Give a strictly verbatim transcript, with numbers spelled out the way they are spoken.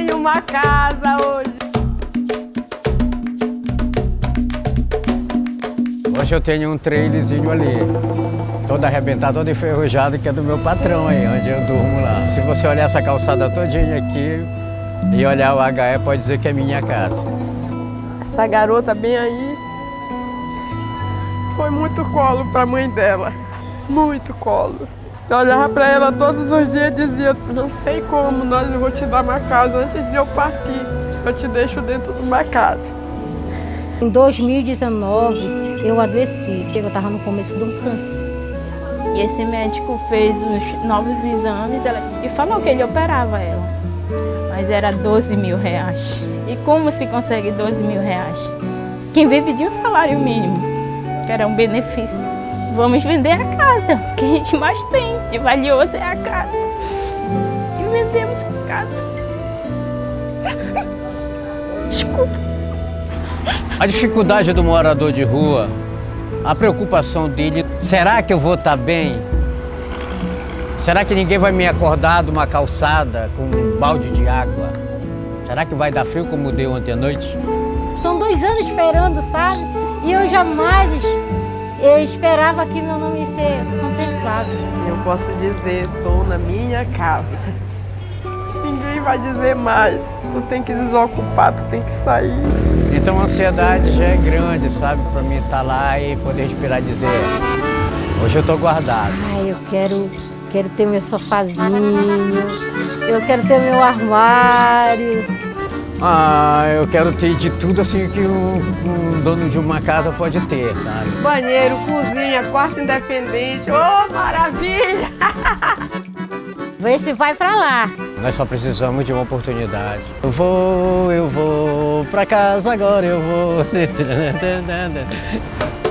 tenho uma casa hoje. Hoje eu tenho um trailerzinho ali, todo arrebentado, todo enferrujado, que é do meu patrão aí, onde eu durmo lá. Se você olhar essa calçada todinha aqui e olhar o H E, pode dizer que é minha casa. Essa garota bem aí foi muito colo para a mãe dela, muito colo. Eu olhava para ela todos os dias e dizia, não sei como, nós eu vou te dar uma casa antes de eu partir, eu te deixo dentro de uma casa. Em dois mil e dezenove, eu adoeci, eu estava no começo de um câncer. E esse médico fez os novos exames e falou que ele operava ela. Mas era doze mil reais. E como se consegue doze mil reais? Quem vive de um salário mínimo, que era um benefício. Vamos vender a casa, o que a gente mais tem de valioso é a casa. E vendemos a casa. Desculpa. A dificuldade do morador de rua, a preocupação dele, será que eu vou estar bem? Será que ninguém vai me acordar de uma calçada com um balde de água? Será que vai dar frio como deu ontem à noite? São dois anos esperando, sabe? E eu jamais eu esperava que meu nome ia ser contemplado. Eu posso dizer, estou na minha casa. Ninguém vai dizer mais. Tu tem que desocupar, tu tem que sair. Então a ansiedade já é grande, sabe? Para mim estar lá e poder respirar e dizer, hoje eu estou guardado. Ai, eu quero, quero ter meu sofazinho, eu quero ter meu armário. Ah, eu quero ter de tudo assim que um, um dono de uma casa pode ter, sabe? Banheiro, cozinha, quarto independente, oh, maravilha! Vê se vai pra lá. Nós só precisamos de uma oportunidade. Eu vou, eu vou pra casa agora, eu vou.